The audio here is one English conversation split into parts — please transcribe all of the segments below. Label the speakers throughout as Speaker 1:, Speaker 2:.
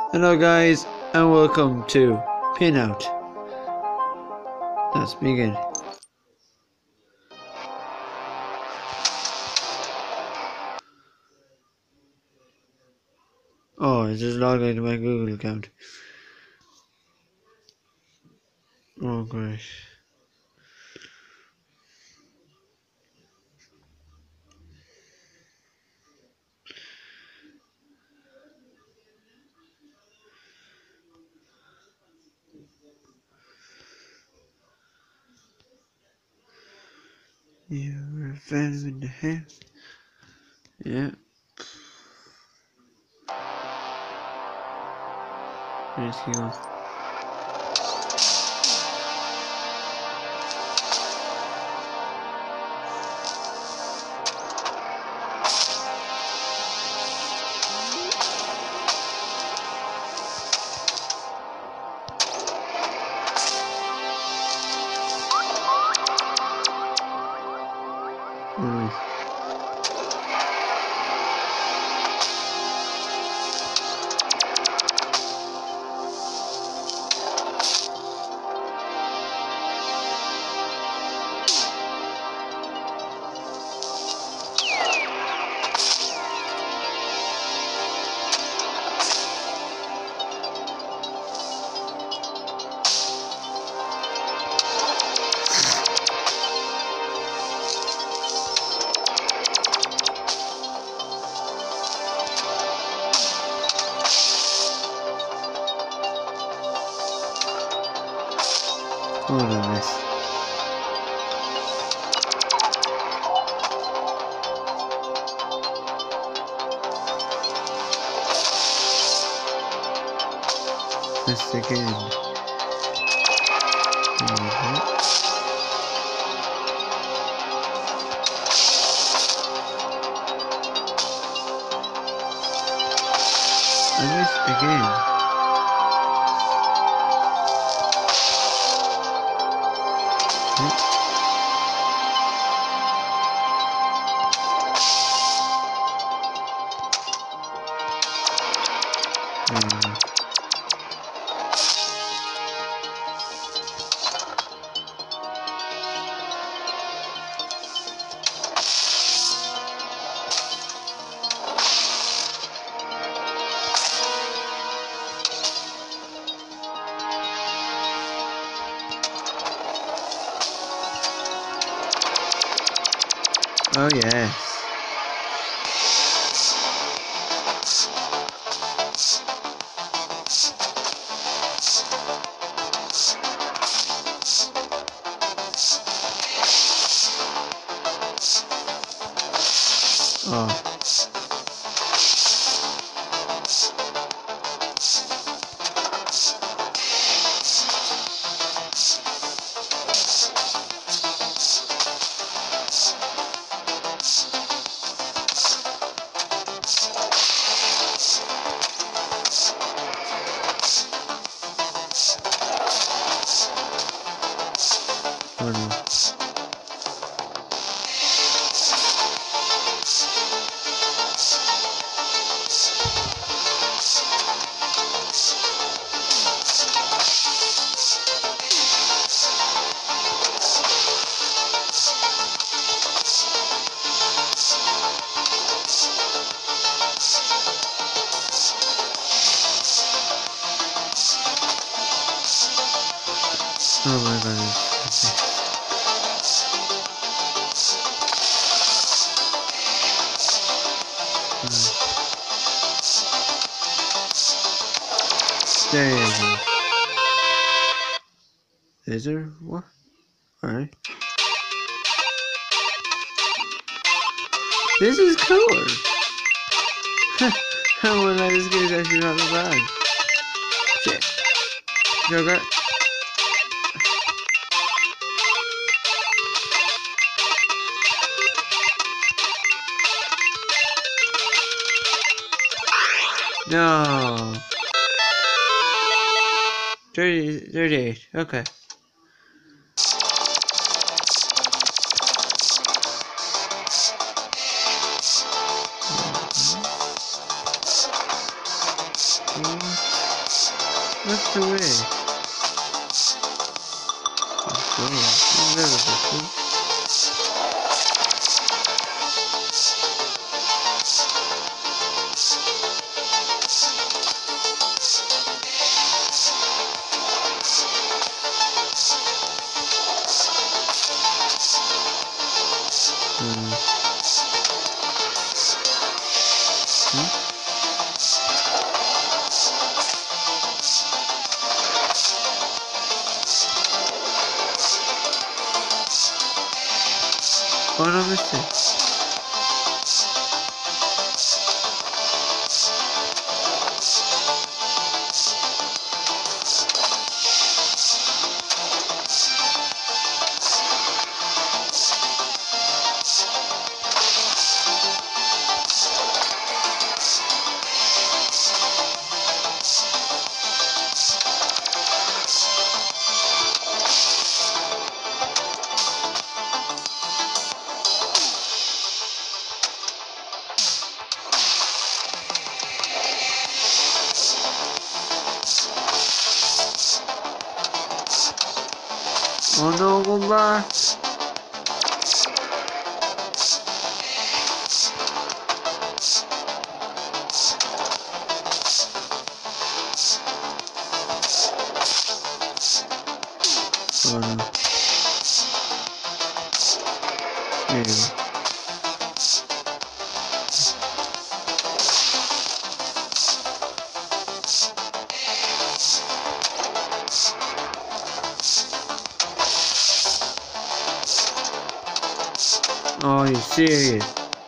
Speaker 1: Hello guys, and welcome to Pinout. Let's begin. Oh, I just logged into my Google account. Oh great. You're a fan in the house. Yeah. Let's keep going. Nice. Oh, nice. Let's begin. And this again. Oh yes. Oh. Oh no. Oh my goodness. There you go. Is there? What? Alright. This is cool! I won't lie, this game is actually not that bad. Shit. Joker. No. 38. Okay. That's the way. Oh no, missed it. Oh no, go back. Oh no. There you go. Oh, you're serious?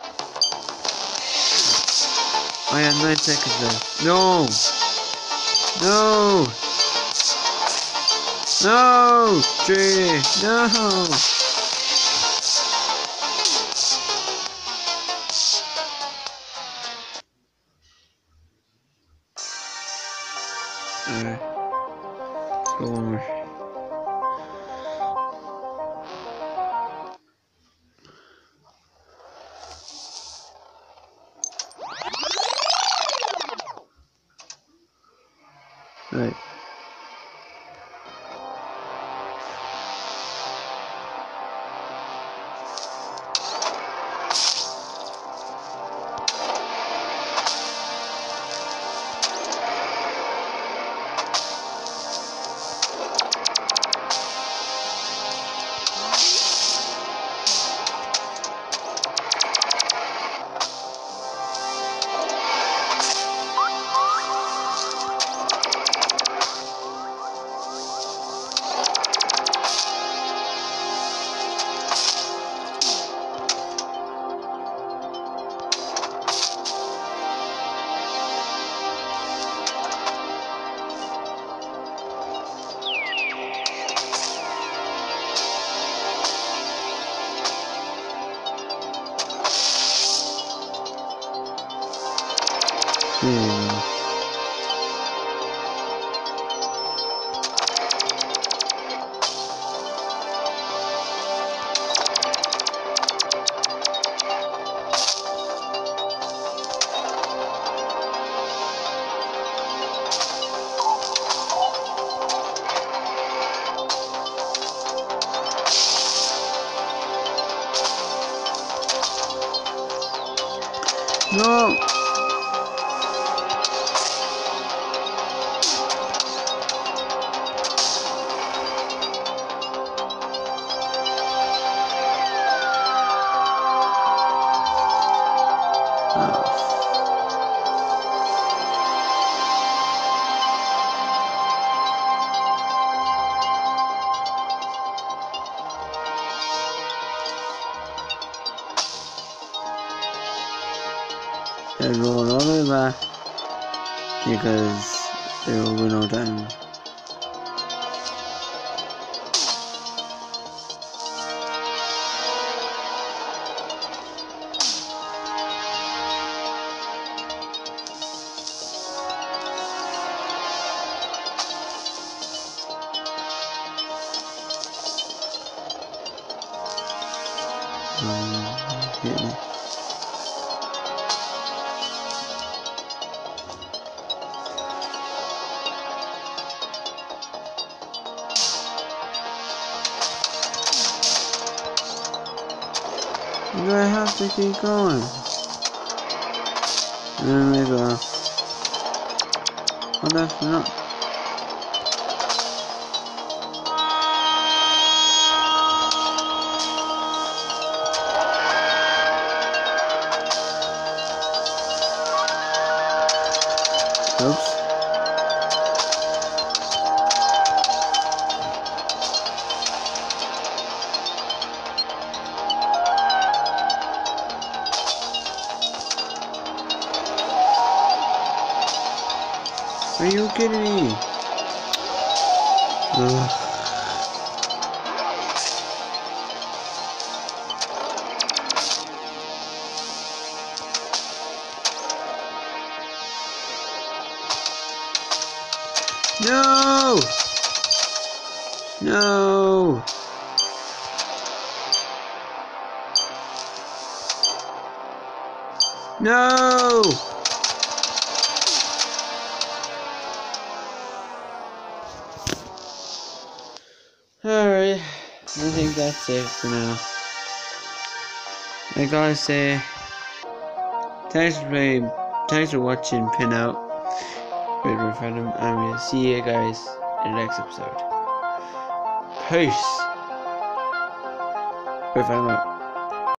Speaker 1: I have 9 seconds left. No! No! No! 3! No! Alright. Go on. Right. No! They roll all the way back because they were going out time. Hit me. Do I have to keep going? Then we go. Oh, that's not. Oops. Are you kidding me? Ugh. No! No! No! Alright, I think that's it for now. I gotta say, thanks for watching Pinout with Referendum, and we'll see you guys in the next episode. Peace! Referendum out.